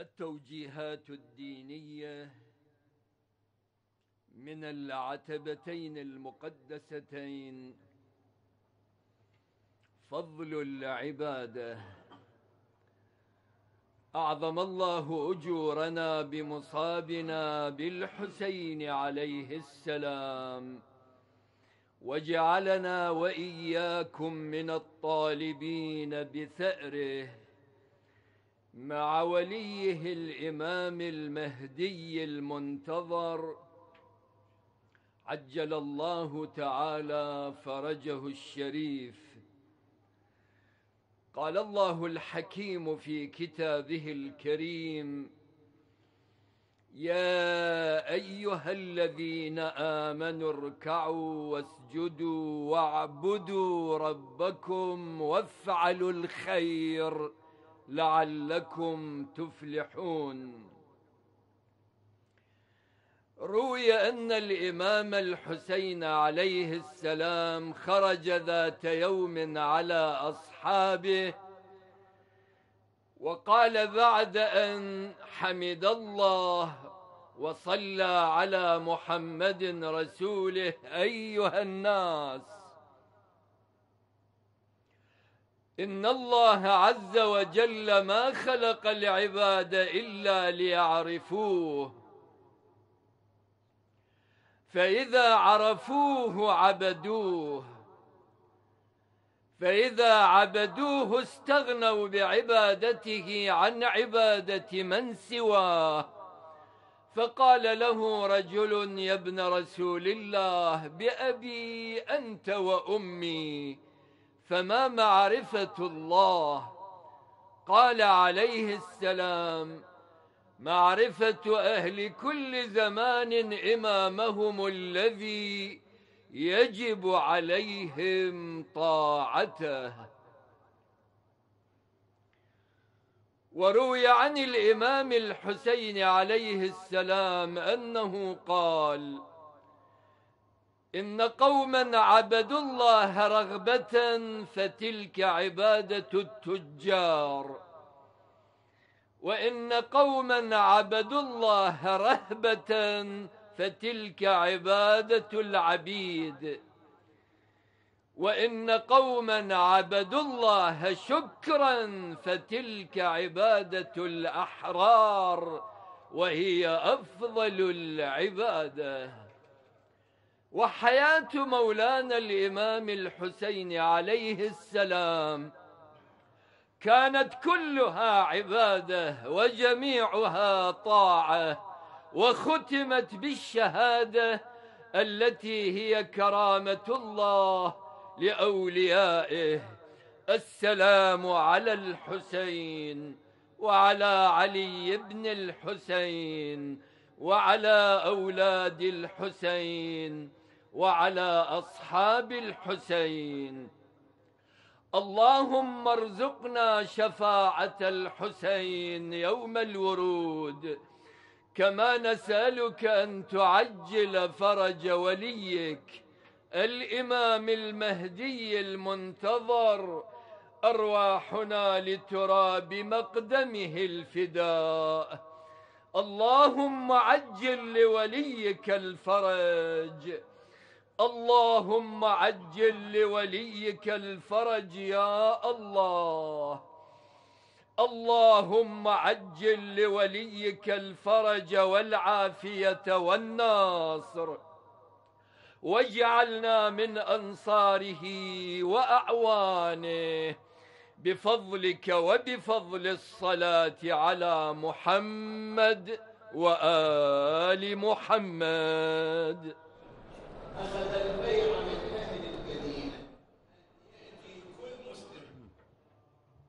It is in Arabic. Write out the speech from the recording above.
التوجيهات الدينية من العتبتين المقدستين. فضل العبادة. أعظم الله أجورنا بمصابنا بالحسين عليه السلام، وجعلنا وإياكم من الطالبين بثأره مع وليه الإمام المهدي المنتظر عجل الله تعالى فرجه الشريف. قال الله الحكيم في كتابه الكريم: يا أيها الذين آمنوا اركعوا واسجدوا واعبدوا ربكم وافعلوا الخير لعلكم تفلحون. روي أن الإمام الحسين عليه السلام خرج ذات يوم على أصحابه وقال بعد أن حمد الله وصلى على محمد رسوله: أيها الناس، إن الله عز وجل ما خلق العباد إلا ليعرفوه، فإذا عرفوه عبدوه، فإذا عبدوه استغنوا بعبادته عن عبادة من سواه. فقال له رجل: يا ابن رسول الله، بأبي أنت وأمي، فما معرفة الله؟ قال عليه السلام: معرفة أهل كل زمان إمامهم الذي يجب عليهم طاعته. وروي عن الإمام الحسين عليه السلام أنه قال: إن قوما عبدوا الله رغبة فتلك عبادة التجار، وإن قوما عبدوا الله رهبة فتلك عبادة العبيد، وإن قوما عبدوا الله شكرا فتلك عبادة الأحرار، وهي أفضل العبادة. وحياة مولانا الإمام الحسين عليه السلام كانت كلها عبادة وجميعها طاعة، وختمت بالشهادة التي هي كرامة الله لأوليائه: السلام على الحسين وعلى علي بن الحسين وعلى أولاد الحسين وعلى أصحاب الحسين. اللهم ارزقنا شفاعة الحسين يوم الورود، كما نسألك أن تعجل فرج وليك الإمام المهدي المنتظر أرواحنا لتراب مقدمه الفداء. اللهم عجل لوليك الفرج، اللهم عجل لوليك الفرج يا الله. اللهم عجل لوليك الفرج والعافية والناصر، واجعلنا من أنصاره وأعوانه بفضلك وبفضل الصلاة على محمد وآل محمد. أخذ البيع